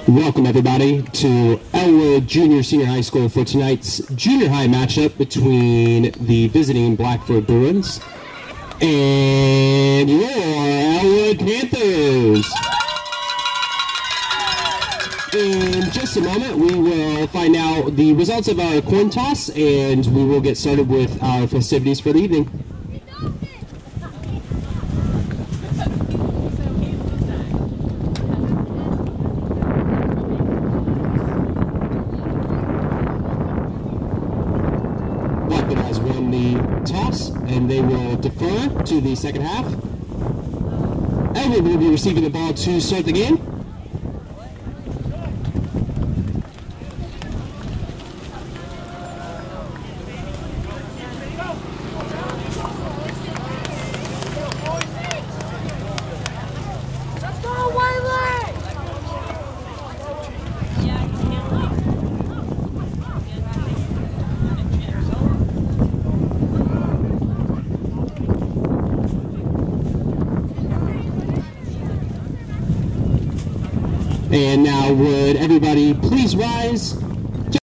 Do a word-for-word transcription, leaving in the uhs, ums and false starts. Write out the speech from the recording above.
Welcome everybody to Elwood Junior Senior High School for tonight's junior high matchup between the visiting Blackford Bruins and your Elwood Panthers. In just a moment we will find out the results of our coin toss and we will get started with our festivities for the evening. Blackford has won the toss, and they will defer to the second half. Elwood will be receiving the ball to start the game. And now would everybody please rise